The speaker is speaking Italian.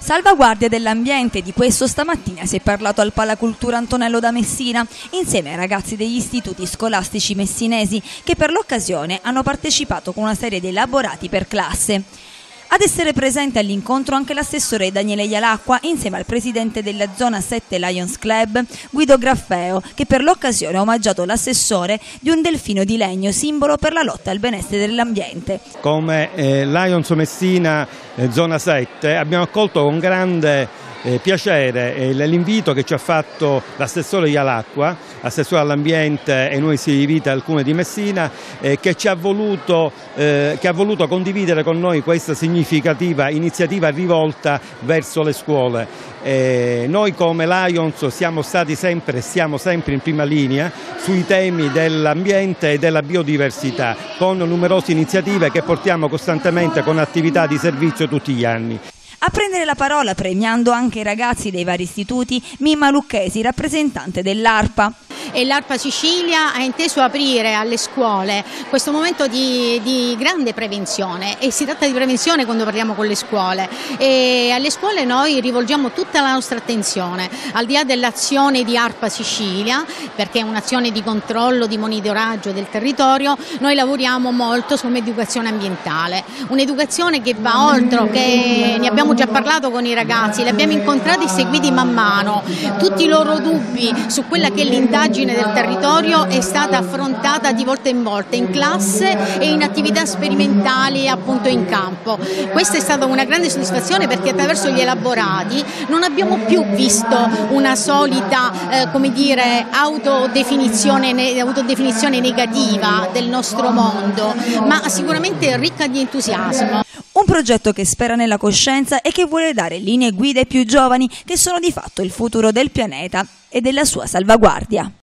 Salvaguardia dell'ambiente, di questo stamattina si è parlato al Palacultura Antonello da Messina, insieme ai ragazzi degli istituti scolastici messinesi che per l'occasione hanno partecipato con una serie di elaborati per classe. Ad essere presente all'incontro anche l'assessore Daniele Ialacqua insieme al presidente della zona 7 Lions Club Guido Graffeo, che per l'occasione ha omaggiato l'assessore di un delfino di legno, simbolo per la lotta al benessere dell'ambiente. Come Lions Messina zona 7 abbiamo accolto con grande piacere l'invito che ci ha fatto l'assessore Ialacqua, assessore all'ambiente e nuovi stili di vita del Comune di Messina, che ha voluto condividere con noi questa significativa iniziativa rivolta verso le scuole. Noi come Lions siamo stati sempre e siamo sempre in prima linea sui temi dell'ambiente e della biodiversità, con numerose iniziative che portiamo costantemente con attività di servizio tutti gli anni. A prendere la parola, premiando anche i ragazzi dei vari istituti, Mimma Lucchesi, rappresentante dell'ARPA. E l'ARPA Sicilia ha inteso aprire alle scuole questo momento di grande prevenzione, e si tratta di prevenzione quando parliamo con le scuole, e alle scuole noi rivolgiamo tutta la nostra attenzione, al di là dell'azione di ARPA Sicilia, perché è un'azione di controllo, di monitoraggio del territorio. Noi lavoriamo molto sull'educazione ambientale, un'educazione che va oltre, che ne abbiamo già parlato con i ragazzi, li abbiamo incontrati e seguiti man mano. Tutti i loro dubbi su quella che è l'indagine del territorio è stata affrontata di volta in volta in classe e in attività sperimentali appunto in campo. Questa è stata una grande soddisfazione, perché attraverso gli elaborati non abbiamo più visto una solita come dire, autodefinizione negativa del nostro mondo, ma sicuramente ricca di entusiasmo. Un progetto che spera nella coscienza e che vuole dare linee guida ai più giovani, che sono di fatto il futuro del pianeta e della sua salvaguardia.